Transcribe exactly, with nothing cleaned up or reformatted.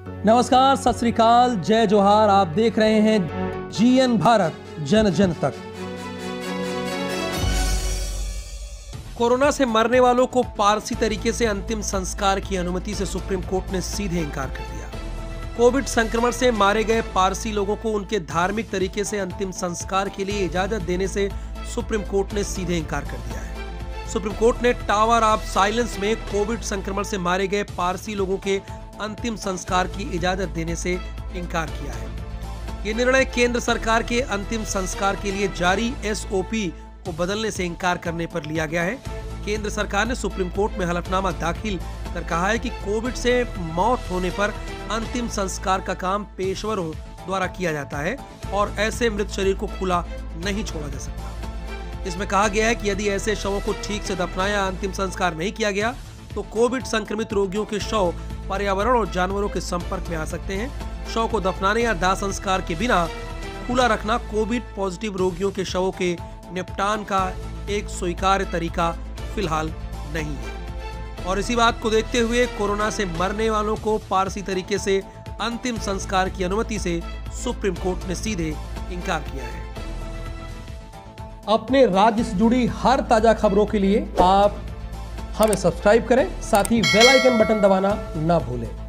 नमस्कार, सत श्री अकाल, जय जोहार। आप देख रहे हैं जीएन भारत, जन जन तक। कोरोना से मरने वालों को पारसी तरीके से अंतिम संस्कार की अनुमति से सुप्रीम कोर्ट ने सीधे इनकार कर दिया। कोविड संक्रमण से मारे गए पारसी लोगों को उनके धार्मिक तरीके से अंतिम संस्कार के लिए इजाजत देने से सुप्रीम कोर्ट ने सीधे इनकार कर दिया है। सुप्रीम कोर्ट ने टावर ऑफ साइलेंस में कोविड संक्रमण से मारे गए पारसी लोगों के अंतिम संस्कार की इजाजत देने से इनकार किया है। ये निर्णय केंद्र सरकार के अंतिम संस्कार के लिए जारी एसओपी को बदलने से इनकार करने पर लिया गया है। केंद्र सरकार ने सुप्रीम कोर्ट में हलफनामा दाखिल कर कहा है कि कोविड से मौत होने पर अंतिम संस्कार का काम पेशेवरों द्वारा किया जाता है और ऐसे मृत शरीर को खुला नहीं छोड़ा जा सकता। इसमें कहा गया है कि यदि ऐसे शवों को ठीक से दफनाया अंतिम संस्कार नहीं किया गया तो कोविड संक्रमित रोगियों के शव पर्यावरण और जानवरों के संपर्क में आ सकते हैं। शव को दफनाने या दाह संस्कार के बिना खुला रखना कोविड पॉजिटिव रोगियों के शवों के निपटान का एक स्वीकार्य तरीका फिलहाल नहीं है। और इसी बात को देखते हुए कोरोना से मरने वालों को पारसी तरीके से अंतिम संस्कार की अनुमति से सुप्रीम कोर्ट ने सीधे इनकार किया है। अपने राज्य से जुड़ी हर ताजा खबरों के लिए आप हमें सब्सक्राइब करें, साथ ही बेल आइकन बटन दबाना ना भूलें।